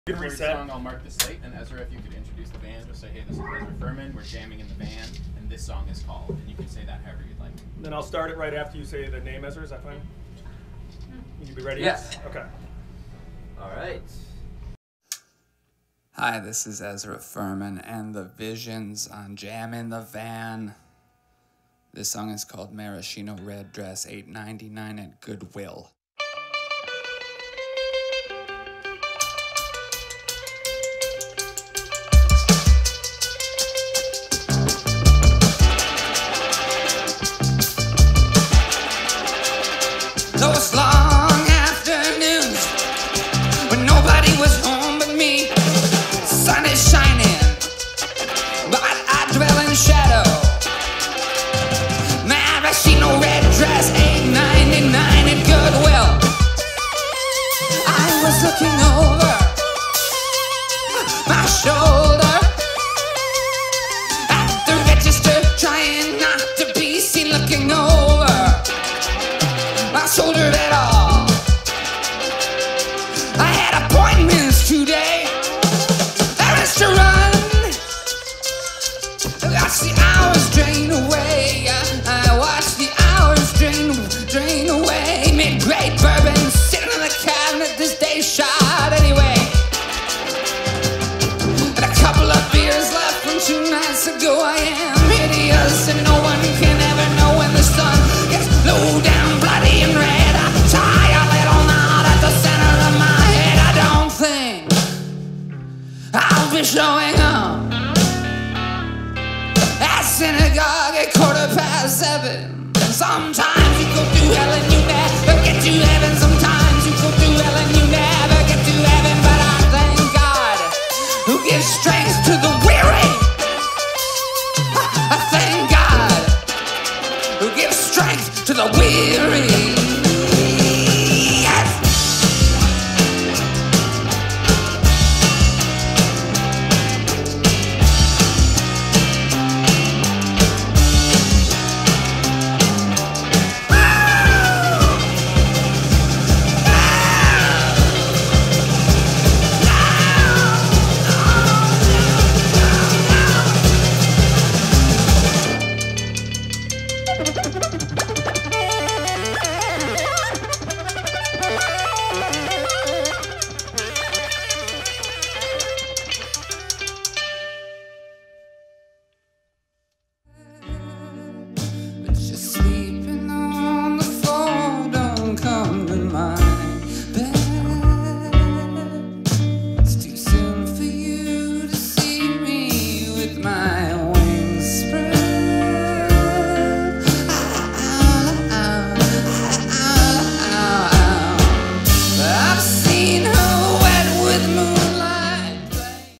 Good reset. Song, I'll mark the slate, and Ezra, if you could introduce the band, just say, hey, this is Ezra Furman, we're jamming in the van, and this song is called, and you can say that however you'd like. Then I'll start it right after you say the name, Ezra, is that fine? You be ready? Yes. Okay. All right. Hi, this is Ezra Furman and the Visions on Jam in the Van. This song is called Maraschino Red Dress, $8.99 at Goodwill. Those long afternoons when nobody was home but me, sun is shining, but I dwell in shadow. Maraschino red dress, $8.99 at Goodwill. I was looking over my shoulder at the register, trying not to be seen looking over my shoulder at all. I had appointments today. There is to run. Watch the hours drain away. I watch the hours drain away. Mid-grade bourbon sitting in the cabinet. This day shot anyway. And a couple of beers left from 2 nights ago. I am hideous, and no one can ever know when the sun gets low down, bloody and red. I tie a little knot at the center of my head. I don't think I'll be showing up at synagogue at 7:15. And sometimes you go to hell and you never get to heaven. Sometimes you go to hell and you never get to heaven. But I thank God who gives strength